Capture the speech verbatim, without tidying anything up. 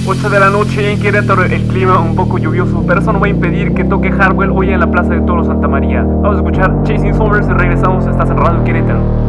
ocho de la noche en Querétaro, el clima un poco lluvioso, pero eso no va a impedir que toque Hardwell hoy en la Plaza de Toros Santa María. Vamos a escuchar Chasing Summers y regresamos. Estás en Radio Querétaro.